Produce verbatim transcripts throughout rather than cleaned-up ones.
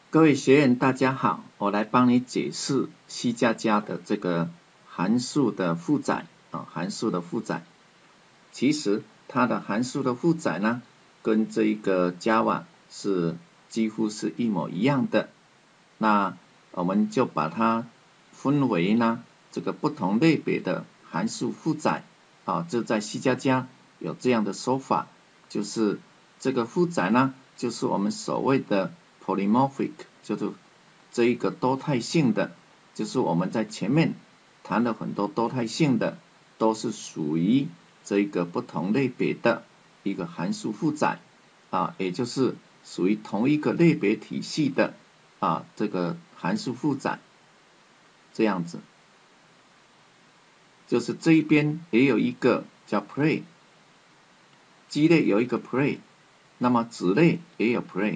各位学员大家好，我来帮你解释 C 加加的这个函数的负载啊，函数的负载。其实它的函数的负载呢，跟这一个 Java 是几乎是一模一样的。那我们就把它分为呢这个不同类别的函数负载啊，这在 C 加加有这样的说法，就是这个负载呢，就是我们所谓的 polymorphic， 就是这一个多态性的，就是我们在前面谈了很多多态性的，都是属于这一个不同类别的一个函数负载啊，也就是属于同一个类别体系的啊这个函数负载，这样子。就是这一边也有一个叫 play， 基类有一个 play， 那么子类也有 play，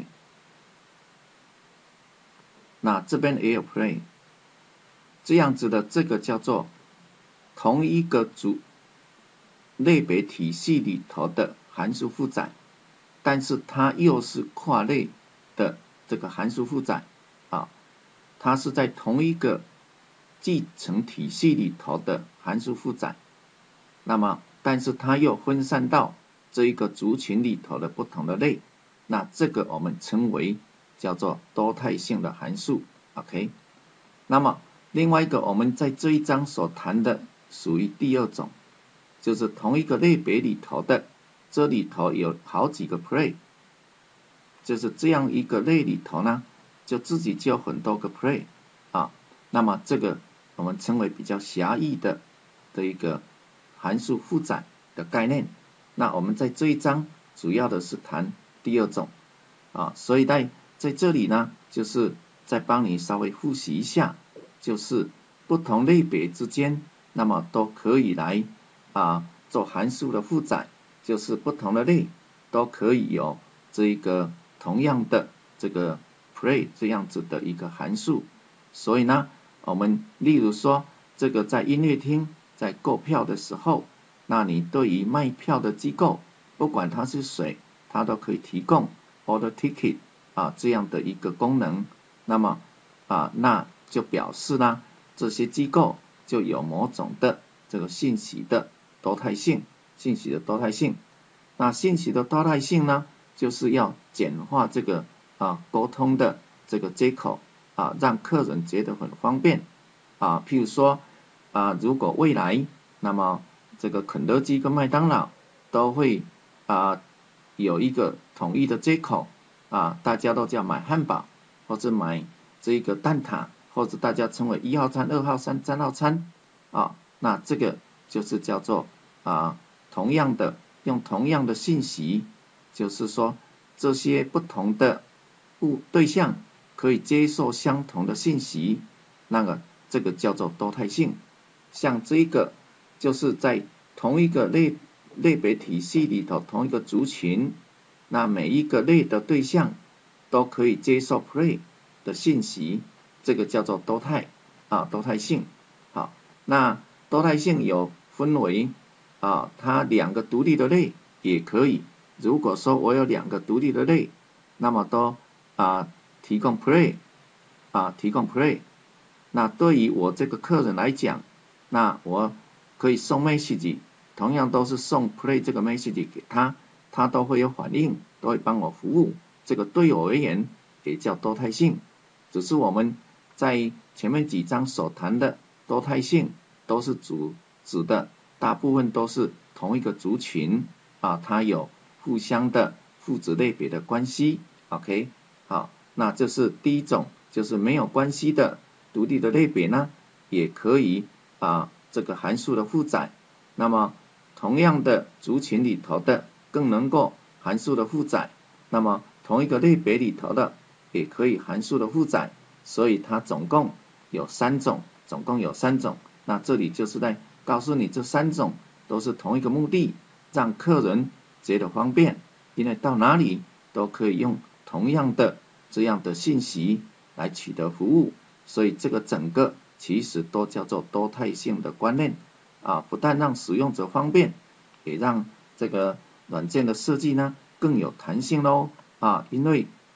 那这边也有 play， 这样子的这个叫做同一个组类别体系里头的函数负载，但是它又是跨类的这个函数负载啊，它是在同一个继承体系里头的函数负载，那么但是它又分散到这一个族群里头的不同的类，那这个我们称为叫做多态性的函数 ，OK。那么另外一个我们在这一章所谈的属于第二种，就是同一个类别里头的，这里头有好几个 play， 就是这样一个类里头呢，就自己就有很多个 play 啊，那么这个我们称为比较狭义的的一个函数负载的概念。那我们在这一章主要的是谈第二种啊，所以在在这里呢，就是再帮你稍微复习一下，就是不同类别之间，那么都可以来啊做函数的负载，就是不同的类都可以有这一个同样的这个 play 这样子的一个函数。所以呢，我们例如说这个在音乐厅在购票的时候，那你对于卖票的机构，不管它是谁，它都可以提供 order ticket 啊这样的一个功能，那么啊那就表示呢，这些机构就有某种的这个信息的多态性，信息的多态性。那信息的多态性呢，就是要简化这个啊沟通的这个接口啊，让客人觉得很方便啊。譬如说啊，如果未来那么这个肯德基跟麦当劳都会啊有一个统一的接口啊，大家都叫买汉堡或者买这个蛋挞，或者大家称为一号餐、二号餐、三号餐啊，那这个就是叫做啊同样的用同样的信息，就是说这些不同的物对象可以接受相同的信息，那个这个叫做多态性。像这个就是在同一个类类别体系里头，同一个族群，那每一个类的对象都可以接受 play 的信息，这个叫做多态啊多态性。好，那多态性有分为啊，它两个独立的类也可以。如果说我有两个独立的类，那么都啊提供 play 啊提供 play， 那对于我这个客人来讲，那我可以送 message， 同样都是送 play 这个 message 给他，他都会有反应，都会帮我服务。这个对我而言也叫多态性，只是我们在前面几章所谈的多态性都是主指的大部分都是同一个族群啊，它有互相的父子类别的关系 ，OK， 好，那这是第一种，就是没有关系的独立的类别呢，也可以啊这个函数的负载，那么同样的族群里头的更能够函数的负载，那么同一个类别里头的也可以函数的负载，所以它总共有三种，总共有三种。那这里就是在告诉你这三种都是同一个目的，让客人觉得方便，因为到哪里都可以用同样的这样的信息来取得服务，所以这个整个其实都叫做多态性的观念啊，不但让使用者方便，也让这个软件的设计呢更有弹性咯啊，因为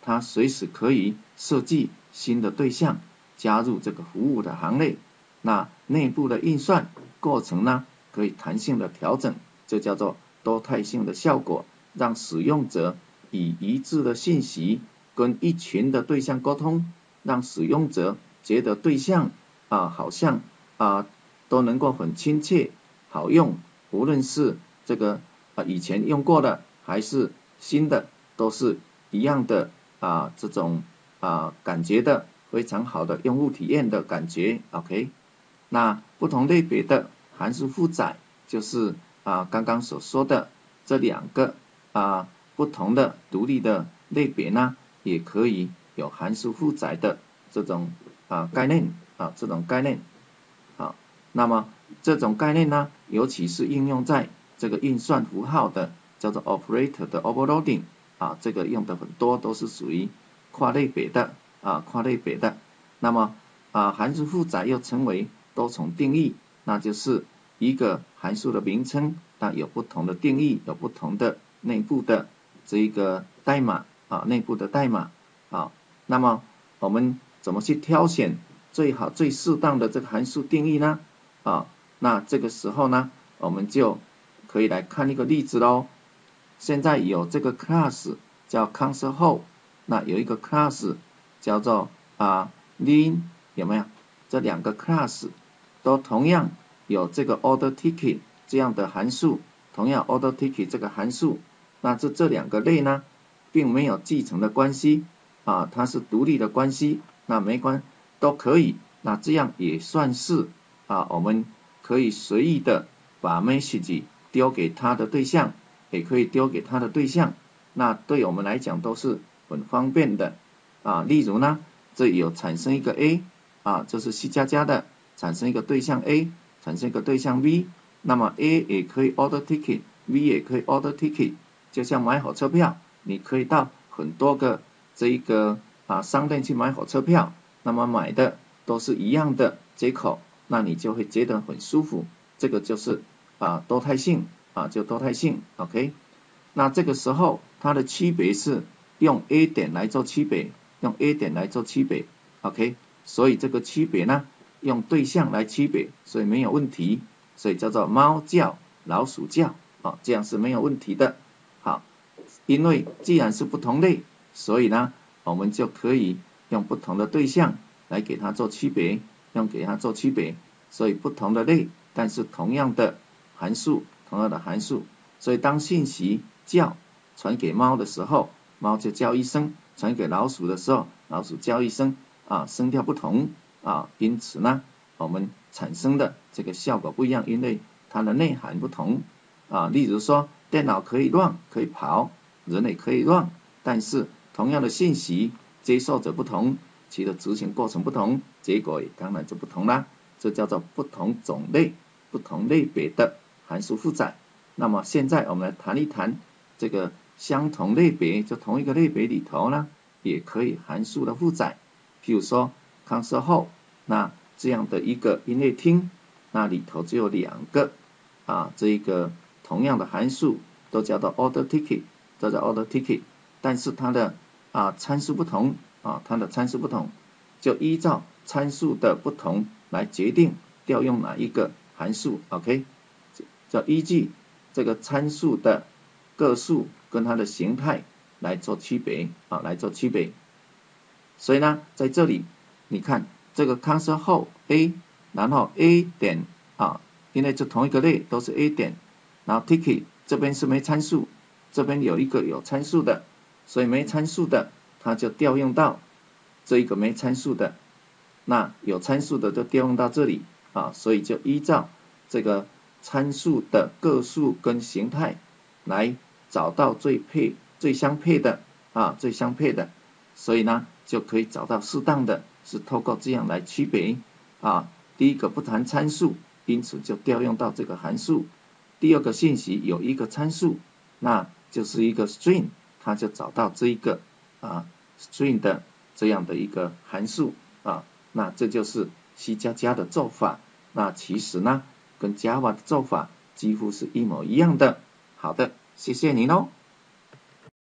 它随时可以设计新的对象，加入这个服务的行列。那内部的运算过程呢，可以弹性的调整，这叫做多态性的效果，让使用者以一致的信息跟一群的对象沟通，让使用者觉得对象啊好像啊都能够很亲切好用，无论是这个啊以前用过的还是新的，都是一样的啊这种啊感觉的非常好的用户体验的感觉。 OK， 那不同类别的函数负载就是啊刚刚所说的这两个啊不同的独立的类别呢，也可以有函数负载的这种啊概念啊这种概念。好，那么这种概念呢，尤其是应用在这个运算符号的叫做 operator 的 overloading 啊，这个用的很多，都是属于跨类别的啊跨类别的。那么啊函数负载又称为多重定义，那就是一个函数的名称，那有不同的定义，有不同的内部的这一个代码啊内部的代码啊。那么我们怎么去挑选最好最适当的这个函数定义呢？啊，那这个时候呢，我们就可以来看一个例子咯。现在有这个 class 叫 console， 那有一个 class 叫做啊 len， 有没有？这两个 class 都同样有这个 order ticket 这样的函数，同样 order ticket 这个函数，那这这两个类呢，并没有继承的关系啊，它是独立的关系，那没关都可以，那这样也算是啊，我们可以随意的把 message 丢给它的对象，也可以丢给它的对象，那对我们来讲都是很方便的啊。例如呢，这有产生一个 A 啊，这是 C 加加的，产生一个对象 A， 产生一个对象 B， 那么 A 也可以 order ticket，B 也可以 order ticket， 就像买火车票，你可以到很多个这一个啊商店去买火车票，那么买的都是一样的接口，那你就会觉得很舒服，这个就是啊多态性啊就多态性 OK。 那这个时候它的区别是用 A 点来做区别，用 A 点来做区别 OK， 所以这个区别呢用对象来区别，所以没有问题，所以叫做猫叫老鼠叫啊，这样是没有问题的。好，因为既然是不同类，所以呢我们就可以用不同的对象来给它做区别，用给它做区别，所以不同的类，但是同样的函数，同样的函数，所以当信息叫传给猫的时候，猫就叫一声，传给老鼠的时候，老鼠叫一声啊，声调不同啊，因此呢我们产生的这个效果不一样，因为它的内涵不同啊。例如说电脑可以乱可以跑，人也可以乱，但是同样的信息接受者不同，其的执行过程不同，结果也当然就不同啦，这叫做不同种类不同类别的函数负载。那么现在我们来谈一谈这个相同类别，就同一个类别里头呢也可以函数的负载，譬如说 console， 那这样的一个音乐厅，那里头只有两个啊这一个同样的函数都叫做 order ticket， 都叫 order ticket， 但是它的啊参数不同啊它的参数不同，就依照参数的不同来决定调用哪一个函数 OK， 叫依据这个参数的个数跟它的形态来做区别啊来做区别。所以呢在这里你看这个 console A， 然后 A 点啊，因为这同一个类都是 A 点，然后 ticket 这边是没参数，这边有一个有参数的，所以没参数的它就调用到这一个没参数的，那有参数的就调用到这里啊，所以就依照这个参数的个数跟形态来找到最配最相配的啊最相配的，所以呢就可以找到适当的，是透过这样来区别啊。第一个不谈参数，因此就调用到这个函数。第二个信息有一个参数，那就是一个 string， 它就找到这一个啊 string 的这样的一个函数啊，那这就是 C 加加的做法。那其实呢跟 Java 的做法几乎是一模一样的。好的，谢谢您哦。